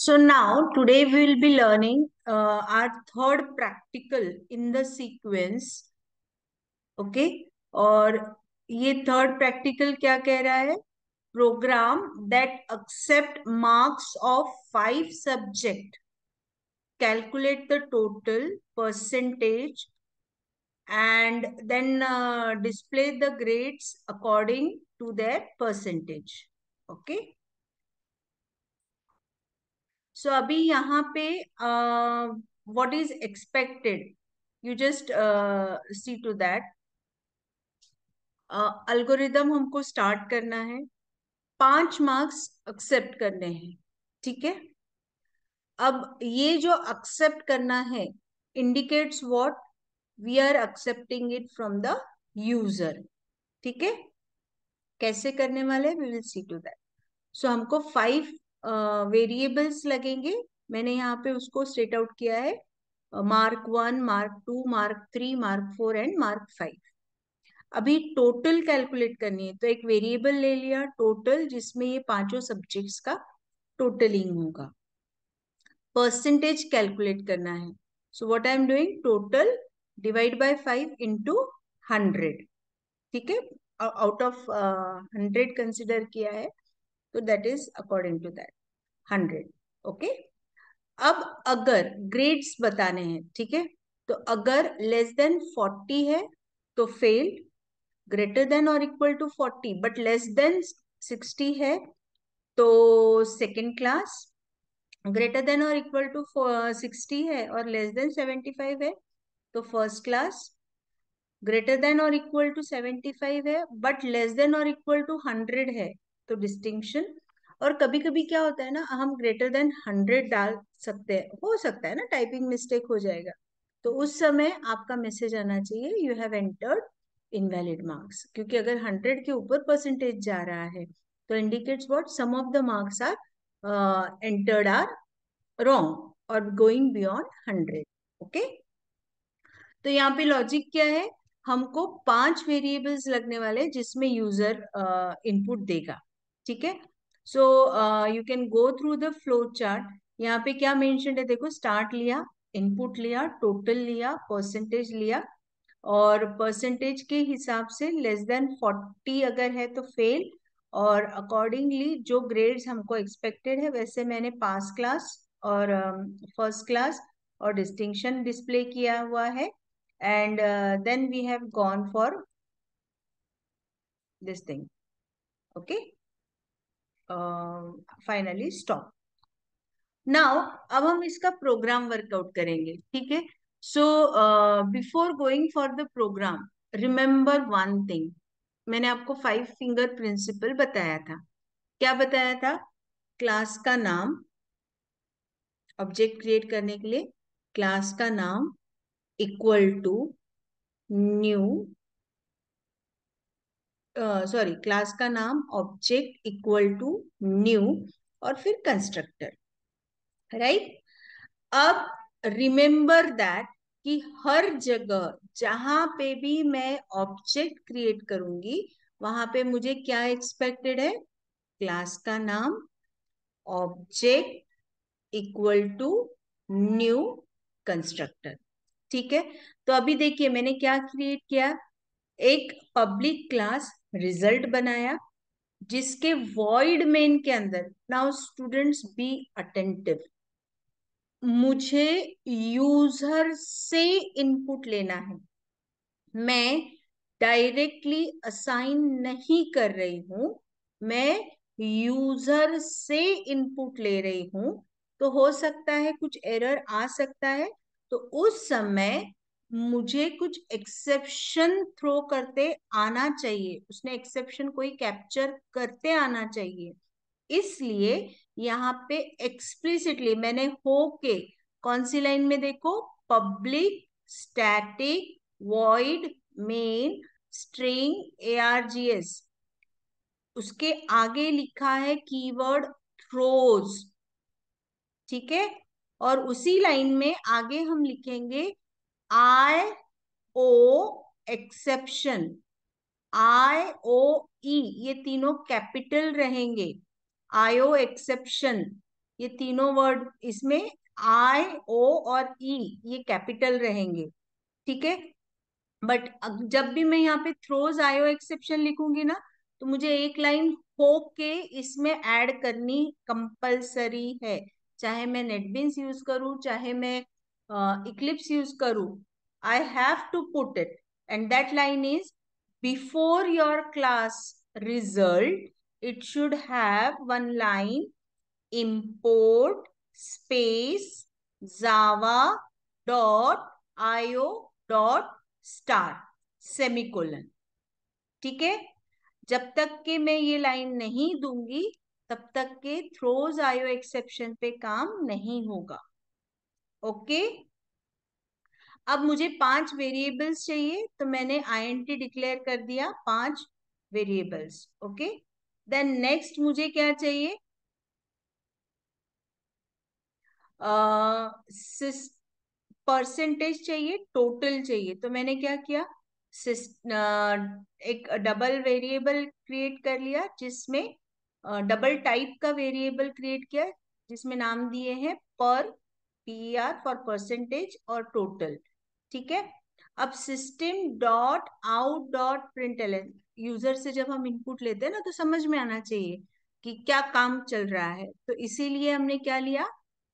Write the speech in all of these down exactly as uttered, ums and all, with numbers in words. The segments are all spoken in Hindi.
So now today we will be learning uh, our third practical in the sequence. Okay, और ये थर्ड प्रैक्टिकल क्या कह रहा है? Program that accept marks of five subject, calculate the total percentage and then uh, display the grades according to their percentage. Okay, so अभी यहाँ पे what is expected, you just uh, see to that. Algorithm हमको स्टार्ट करना है, पांच मार्क्स एक्सेप्ट करने हैं. ठीक है, अब ये जो एक्सेप्ट करना है indicates what, we are accepting it from the user. ठीक है, कैसे करने वाले, we will see to that. So हमको फाइव वेरिएबल्स लगेंगे. मैंने यहाँ पे उसको स्ट्रेट आउट किया है, mark one, mark two, mark three, mark four and mark five. अभी टोटल कैलकुलेट करनी है, तो एक वेरिएबल ले लिया टोटल, जिसमें ये पांचों सब्जेक्ट्स का टोटलिंग होगा. परसेंटेज कैलकुलेट करना है, so what I am doing, total divide by five into hundred. ठीक है, आउट ऑफ हंड्रेड कंसिडर किया है, तो that is according to that hundred. Okay, अब अगर ग्रेड्स बताने हैं, ठीक है, तो अगर लेस देन फोर्टी है तो फेल, ग्रेटर देन और equal to forty but less than sixty है तो सेकेंड क्लास, ग्रेटर देन और इक्वल टू सिक्सटी है और लेस देन सेवेंटी फाइव है तो फर्स्ट क्लास, ग्रेटर देन और इक्वल टू सेवेंटी फाइव है बट लेस देन और इक्वल टू हंड्रेड है तो डिस्टिंक्शन. और कभी कभी क्या होता है ना, हम ग्रेटर देन हंड्रेड डाल सकते हैं, हो सकता है ना टाइपिंग मिस्टेक हो जाएगा, तो उस समय आपका मैसेज आना चाहिए you have entered invalid marks. क्योंकि अगर हंड्रेड के ऊपर परसेंटेज जा रहा है तो indicates what, sum of the marks are entered are wrong और गोइंग बियॉन्ड हंड्रेड. ओके, तो यहाँ पे लॉजिक क्या है, हमको पांच वेरिएबल्स लगने वाले जिसमें यूजर इनपुट uh, देगा. ठीक है, so you can go through the flow chart. यहाँ पे क्या मेंशन है देखो, स्टार्ट लिया, इनपुट लिया, टोटल लिया, परसेंटेज लिया, और परसेंटेज के हिसाब से लेस देन फोर्टी अगर है तो फेल, और अकॉर्डिंगली जो ग्रेड्स हमको एक्सपेक्टेड है वैसे मैंने पास क्लास और फर्स्ट uh, क्लास और डिस्टिंक्शन डिस्प्ले किया हुआ है. And uh, then we have gone for this thing. Okay, uh, finally stop. Now अब हम इसका प्रोग्राम वर्कआउट करेंगे. ठीक है, so before going for the program, remember one thing. मैंने आपको फाइव फिंगर प्रिंसिपल बताया था. क्या बताया था? क्लास का नाम, ऑब्जेक्ट क्रिएट करने के लिए क्लास का नाम equal to new, sorry class का नाम ऑब्जेक्ट इक्वल टू न्यू और फिर कंस्ट्रक्टर. राइट, अब रिमेंबर दैट कि हर जगह जहां पे भी मैं ऑब्जेक्ट क्रिएट करूंगी वहां पे मुझे क्या एक्सपेक्टेड है, क्लास का नाम object equal to new constructor. ठीक है, तो अभी देखिए मैंने क्या क्रिएट किया, एक पब्लिक क्लास रिजल्ट बनाया जिसके वॉइड मेन के अंदर, नाउ स्टूडेंट्स बी अटेंटिव, मुझे यूजर से इनपुट लेना है. मैं डायरेक्टली असाइन नहीं कर रही हूं, मैं यूजर से इनपुट ले रही हूं. तो हो सकता है कुछ एरर आ सकता है, तो उस समय मुझे कुछ एक्सेप्शन थ्रो करते आना चाहिए, उसने एक्सेप्शन कोई कैप्चर करते आना चाहिए. इसलिए यहाँ पे एक्सप्लिसिटली मैंने हो के, कौन सी लाइन में देखो, public static void main string ARGS, उसके आगे लिखा है कीवर्ड थ्रोज. ठीक है, और उसी लाइन में आगे हम लिखेंगे आई ओ एक्सेप्शन, आई ओ ई, ये तीनों कैपिटल रहेंगे. आईओ एक्सेप्शन ये तीनों वर्ड इसमें आई ओ और ई ये कैपिटल रहेंगे, ठीक है। बट जब भी मैं यहाँ पे थ्रोज आयो एक्सेप्शन लिखूंगी ना, तो मुझे एक लाइन होप के इसमें ऐड करनी कंपलसरी है, चाहे मैं नेटबीन्स यूज करूं चाहे मैं इक्लिप्स यूज करूं, I have to put it. And that line is before your class result it should have one line, import space java dot io dot star semicolon, ठीक है। जब तक के मैं ये लाइन नहीं दूंगी तब तक के थ्रोज आयो एक्सेप्शन पे काम नहीं होगा, ओके। अब मुझे पांच वेरिएबल्स चाहिए, तो मैंने आईएनटी डिक्लेयर कर दिया पांच वेरिएबल्स, ओके। देन नेक्स्ट मुझे क्या चाहिए, परसेंटेज चाहिए, टोटल चाहिए। तो मैंने क्या किया, सिस- अ, एक डबल वेरिएबल क्रिएट कर लिया जिसमें डबल टाइप का वेरिएबल क्रिएट किया जिसमें नाम दिए हैं पर, पी आर फॉर परसेंटेज और टोटल, ठीक है। अब system dot out dot println, user से जब हम इनपुट लेते हैं ना तो समझ में आना चाहिए कि क्या काम चल रहा है, तो इसीलिए हमने क्या लिया,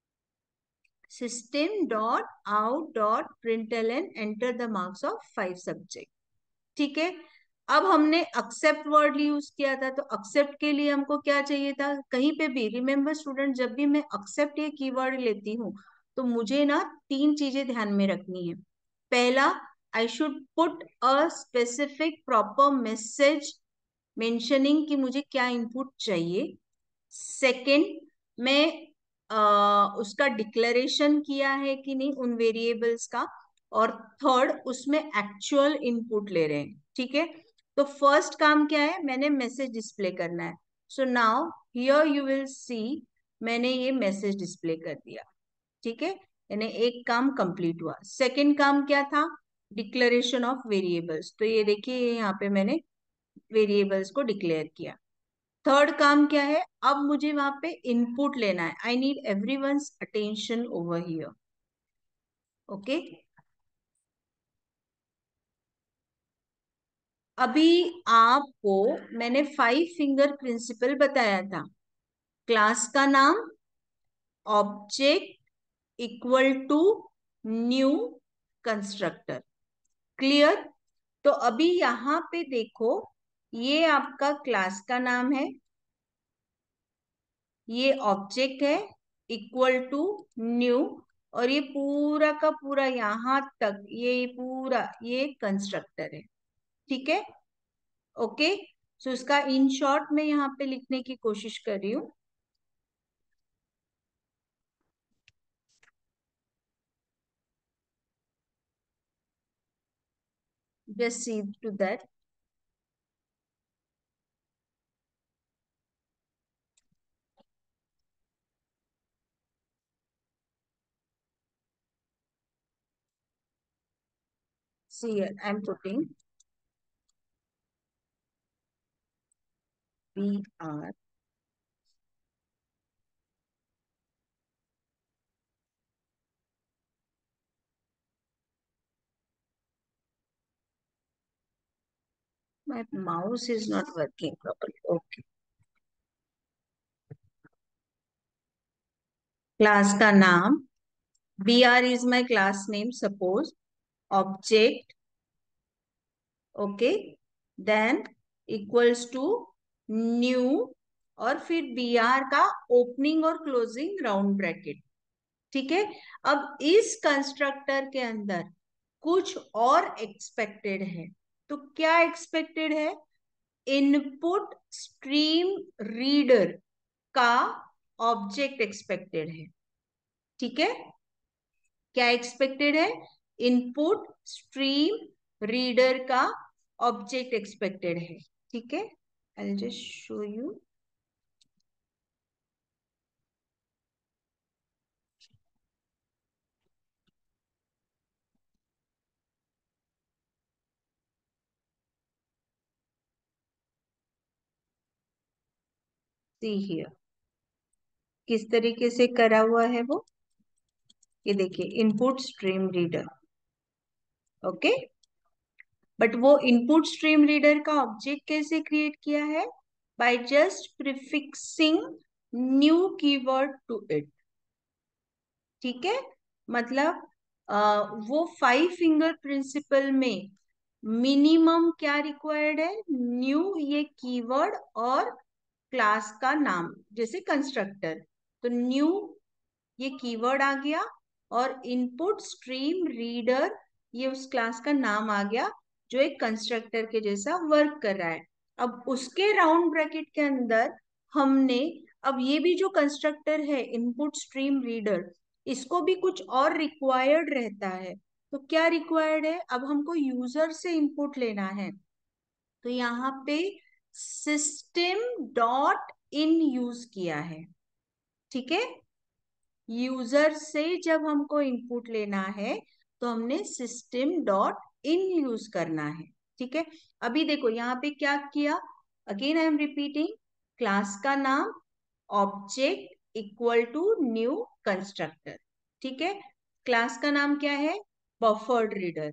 system dot out dot println enter the marks of five subject, ठीक है। अब हमने accept वर्ड यूज किया था, तो accept के लिए हमको क्या चाहिए था, कहीं पे भी रिमेम्बर स्टूडेंट, जब भी मैं accept ये कीवर्ड लेती हूँ तो मुझे ना तीन चीजें ध्यान में रखनी है। पहला, I should put a specific proper message mentioning कि मुझे क्या इनपुट चाहिए। सेकंड, मैं आ, उसका डिक्लेरेशन किया है कि नहीं उन वेरिएबल्स का। और थर्ड, उसमें एक्चुअल इनपुट ले रहे हैं, ठीक है। तो फर्स्ट काम क्या है, मैंने मैसेज डिस्प्ले करना है। So now here you will see, मैंने ये मैसेज डिस्प्ले कर दिया, ठीक है। यानी एक काम कंप्लीट हुआ। सेकंड काम क्या था, डिक्लेरेशन ऑफ वेरिएबल्स, तो ये देखिए यहाँ पे मैंने वेरिएबल्स को डिक्लेयर किया। थर्ड काम क्या है, अब मुझे वहां पे इनपुट लेना है, I need everyone's attention over here, okay. अभी आपको मैंने फाइव फिंगर प्रिंसिपल बताया था, क्लास का नाम, object equal to new constructor, clear. तो अभी यहाँ पे देखो, ये आपका क्लास का नाम है, ये ऑब्जेक्ट है इक्वल टू न्यू, और ये पूरा का पूरा यहां तक ये पूरा ये कंस्ट्रक्टर है, ठीक है, ओके। सो इसका इन शॉर्ट में यहाँ पे लिखने की कोशिश कर रही हूँ। Just see to that, see I am putting B R, my mouse is not working properly, okay। Class का नाम, B R is my class name suppose, object, okay, then equals to new, और फिर बी आर का ओपनिंग और क्लोजिंग राउंड ब्रैकेट, ठीक है। अब इस कंस्ट्रक्टर के अंदर कुछ और एक्सपेक्टेड है, तो क्या एक्सपेक्टेड है, इनपुट स्ट्रीम रीडर का ऑब्जेक्ट एक्सपेक्टेड है, ठीक है। क्या एक्सपेक्टेड है, इनपुट स्ट्रीम रीडर का ऑब्जेक्ट एक्सपेक्टेड है, ठीक है। I just show you, see here, किस तरीके से करा हुआ है वो, ये देखिए, input stream reader. Okay, but वो इनपुट स्ट्रीम रीडर का ऑब्जेक्ट कैसे क्रिएट किया है? By just prefixing new keyword to it. ठीक है, मतलब आ, वो फाइव फिंगर प्रिंसिपल में मिनिमम क्या रिक्वायर्ड है? न्यू ये कीवर्ड और क्लास का नाम, जैसे कंस्ट्रक्टर, तो न्यू ये कीवर्ड आ गया और इनपुट स्ट्रीम रीडर ये उस क्लास का नाम आ गया जो एक कंस्ट्रक्टर के जैसा वर्क कर रहा है। अब उसके राउंड ब्रैकेट के अंदर हमने, अब ये भी जो कंस्ट्रक्टर है इनपुट स्ट्रीम रीडर, इसको भी कुछ और रिक्वायर्ड रहता है। तो क्या रिक्वायर्ड है? अब हमको यूजर से इनपुट लेना है, तो यहाँ पे सिस्टम डॉट इन यूज किया है। ठीक है, यूजर से जब हमको इनपुट लेना है तो हमने सिस्टम डॉट इन यूज करना है। ठीक है, अभी देखो यहाँ पे क्या किया, again I am repeating, class का नाम object equal to new constructor. ठीक है, क्लास का नाम क्या है? Buffered reader.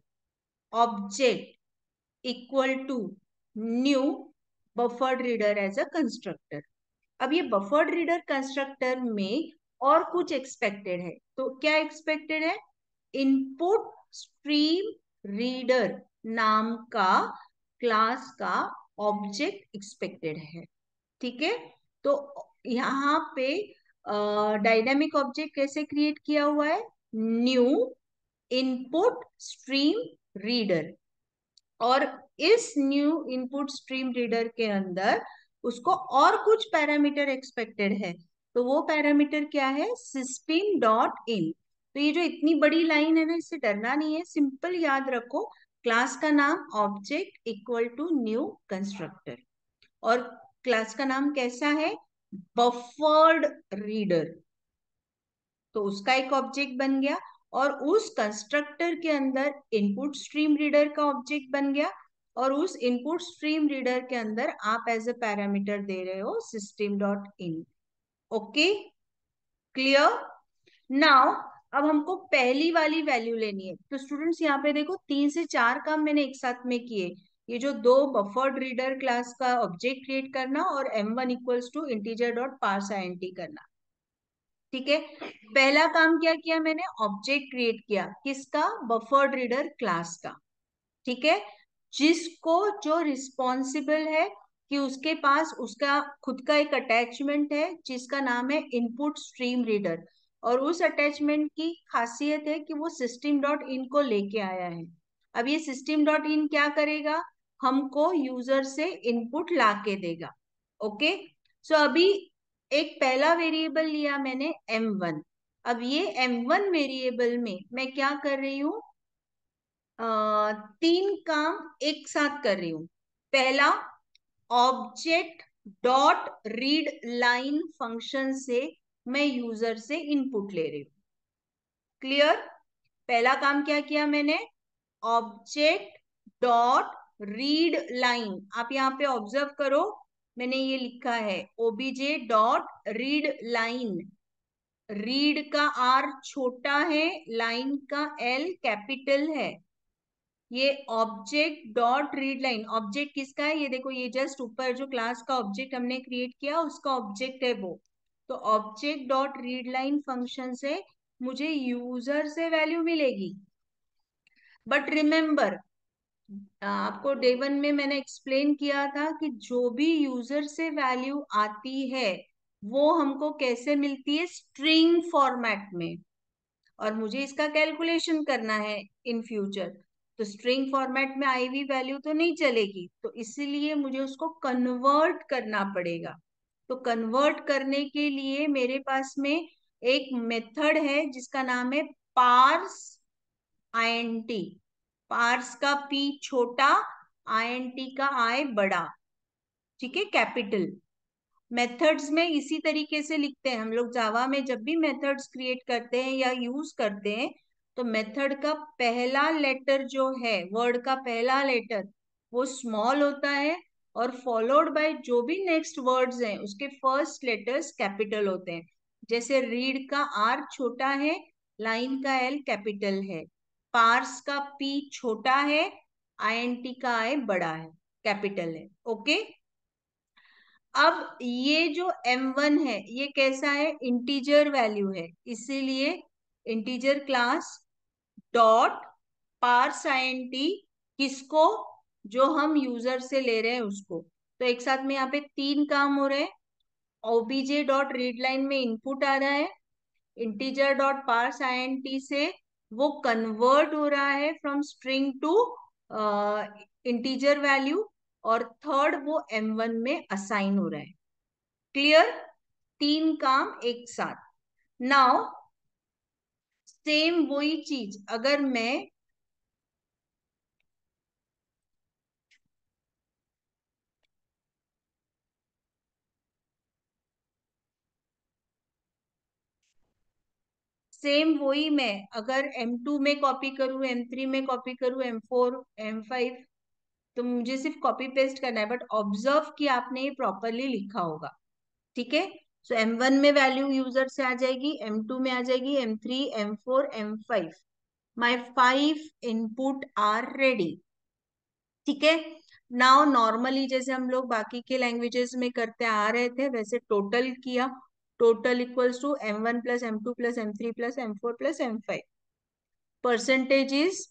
Object equal to new buffered reader as a constructor. अब ये बफर्ड रीडर कंस्ट्रक्टर में और कुछ एक्सपेक्टेड है, तो क्या एक्सपेक्टेड है? इनपुट स्ट्रीम रीडर नाम का क्लास का ऑब्जेक्ट एक्सपेक्टेड है। ठीक है, तो यहाँ पे डायनामिक ऑब्जेक्ट कैसे क्रिएट किया हुआ है? न्यू इनपुट स्ट्रीम रीडर, और इस न्यू इनपुट स्ट्रीम रीडर के अंदर उसको और कुछ पैरामीटर एक्सपेक्टेड है, तो वो पैरामीटर क्या है? System dot in. तो ये जो इतनी बड़ी लाइन है ना, इससे डरना नहीं है, सिंपल याद रखो, क्लास का नाम object equal to new constructor, और क्लास का नाम कैसा है? बफर्ड रीडर, तो उसका एक ऑब्जेक्ट बन गया, और उस कंस्ट्रक्टर के अंदर इनपुट स्ट्रीम रीडर का ऑब्जेक्ट बन गया, और उस इनपुट स्ट्रीम रीडर के अंदर आप एज अ पैरामीटर दे रहे हो system dot in. Okay, clear? Now अब हमको पहली वाली वैल्यू लेनी है, तो स्टूडेंट्स यहाँ पे देखो, तीन से चार काम मैंने एक साथ में किए। ये जो दो बफर्ड रीडर क्लास का ऑब्जेक्ट क्रिएट करना और M one equals to integer dot parse INT करना। ठीक है, पहला काम क्या किया मैंने? ऑब्जेक्ट क्रिएट किया, किसका? बफर्ड रीडर क्लास का। ठीक है, जिसको, जो रिस्पॉन्सिबल है कि उसके पास उसका खुद का एक अटैचमेंट है जिसका नाम है इनपुट स्ट्रीम रीडर, और उस अटैचमेंट की खासियत है कि वो सिस्टम डॉट इन को लेके आया है। अब ये सिस्टम डॉट इन क्या करेगा? हमको यूजर से इनपुट ला के देगा। ओके, सो अभी एक पहला वेरिएबल लिया मैंने एम वन। अब ये एम वन वेरिएबल में मैं क्या कर रही हूं? आ, तीन काम एक साथ कर रही हूं। पहला, object dot read line function से मैं यूजर से इनपुट ले रही हूं। क्लियर? पहला काम क्या किया मैंने? ऑब्जेक्ट डॉट रीड लाइन, आप यहाँ पे ऑब्जर्व करो, मैंने ये लिखा है OBJ dot read line. Read का आर छोटा है, लाइन का एल कैपिटल है। ये object dot read line, object किसका है? ये देखो, ये जस्ट ऊपर जो क्लास का ऑब्जेक्ट हमने क्रिएट किया उसका ऑब्जेक्ट है वो। तो object dot read line function से मुझे यूजर से वैल्यू मिलेगी। बट रिमेंबर, आपको डे वन में मैंने एक्सप्लेन किया था कि जो भी यूजर से वैल्यू आती है वो हमको कैसे मिलती है? स्ट्रिंग फॉर्मेट में, और मुझे इसका कैलकुलेशन करना है इन फ्यूचर, तो स्ट्रिंग फॉर्मेट में आई हुई वैल्यू तो नहीं चलेगी, तो इसीलिए मुझे उसको कन्वर्ट करना पड़ेगा। तो कन्वर्ट करने के लिए मेरे पास में एक मेथड है जिसका नाम है पार्स आईएनटी। पार्स का पी छोटा, आईएनटी का आई बड़ा। ठीक है, कैपिटल। मेथड्स में इसी तरीके से लिखते हैं हम लोग। जावा में जब भी मेथड्स क्रिएट करते हैं या यूज करते हैं, तो मेथड का पहला लेटर जो है, वर्ड का पहला लेटर, वो स्मॉल होता है, और फॉलोड बाय जो भी नेक्स्ट वर्ड्स हैं उसके फर्स्ट लेटर्स कैपिटल होते हैं। जैसे रीड का आर छोटा है, लाइन का एल कैपिटल है, पार्स का पी छोटा है, आईएनटी का आई बड़ा है, कैपिटल है। ओके, अब ये जो एम वन है ये कैसा है, इंटीजर वैल्यू है, इसीलिए integer class dot parse INT, किसको, जो हम यूजर से ले रहे हैं उसको। तो एक साथ में यहाँ पे तीन काम हो रहे हैं, ओबीजे डॉट रीड लाइन में इनपुट आ रहा है, इंटीजर डॉट पार्स आईएनटी से वो कन्वर्ट हो रहा है from string to integer value, और थर्ड वो एम वन में असाइन हो रहा है। क्लियर, तीन काम एक साथ। नाउ सेम वही चीज अगर मैं सेम वही मैं अगर एम टू में कॉपी करूं, एम थ्री में कॉपी करूं, एम फोर, एम फाइव, तो मुझे सिर्फ कॉपी पेस्ट करना है, बट ऑब्जर्व कि आपने ये प्रॉपरली लिखा होगा। ठीक है, सो एम वन में वैल्यू यूजर से आ जाएगी, एम टू में आ जाएगी, M three, M four, M five, my five input are ready. ठीक है, नाउ नॉर्मली जैसे हम लोग बाकी के लैंग्वेजेस में करते आ रहे थे वैसे टोटल किया, total equals to M one plus M two plus M three plus M four plus M five, percentage is,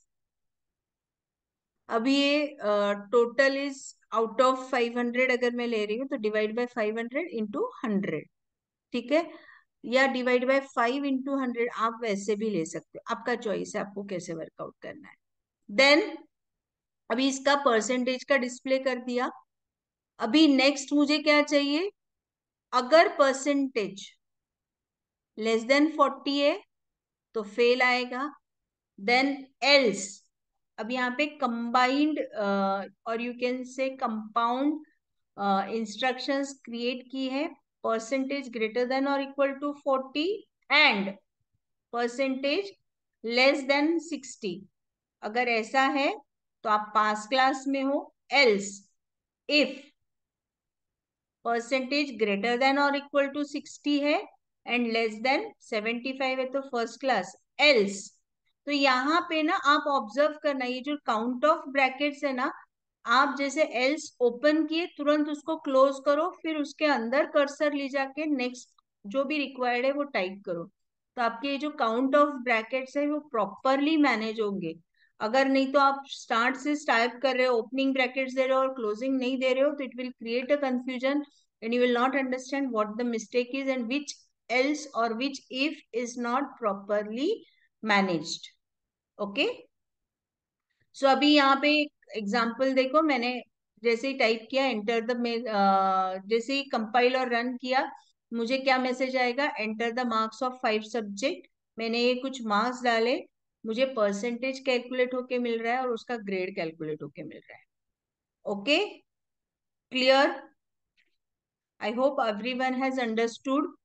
अभी ये total is out of five hundred अगर मैं ले रही हूँ तो divide by five hundred into hundred. ठीक है, या divide by five into hundred, आप वैसे भी ले सकते हो, आपका चॉइस है आपको कैसे वर्कआउट करना है। देन अभी इसका परसेंटेज का डिस्प्ले कर दिया। अभी नेक्स्ट मुझे क्या चाहिए, अगर परसेंटेज लेस देन फोर्टी है तो फेल आएगा, देन एल्स, अब यहाँ पे कंबाइंड और you can say compound instructions create की है, परसेंटेज ग्रेटर देन और equal to forty and percentage less than sixty. अगर ऐसा है तो आप पास क्लास में हो, else if percentage greater than और इक्वल टू सिक्सटी है and less than seventy five है तो फर्स्ट क्लास, एल्स। तो यहाँ पे ना आप ऑब्जर्व करना, ये जो काउंट ऑफ ब्रैकेट्स है ना, आप जैसे एल्स ओपन किए तुरंत उसको क्लोज करो, फिर उसके अंदर कर्सर ले जाके नेक्स्ट जो भी रिक्वायर्ड है वो टाइप करो, तो आपके ये जो काउंट ऑफ ब्रैकेट्स है वो प्रॉपरली मैनेज होंगे। अगर नहीं तो आप स्टार्ट से टाइप कर रहे हो, ओपनिंग ब्रैकेट्स दे रहे हो और क्लोजिंग नहीं दे रहे हो, तो it will create a confusion and you will not understand what the mistake is and which else और which if is not properly managed. Okay, so अभी यहाँ पे एग्जाम्पल देखो, मैंने जैसे ही टाइप किया एंटर द, जैसे ही कंपाइल और रन किया मुझे क्या मैसेज आएगा, enter the marks of five subject. मैंने ये कुछ मार्क्स डाले, मुझे परसेंटेज कैलकुलेट होके मिल रहा है और उसका ग्रेड कैलकुलेट होके मिल रहा है। Okay, clear, I hope everyone has understood.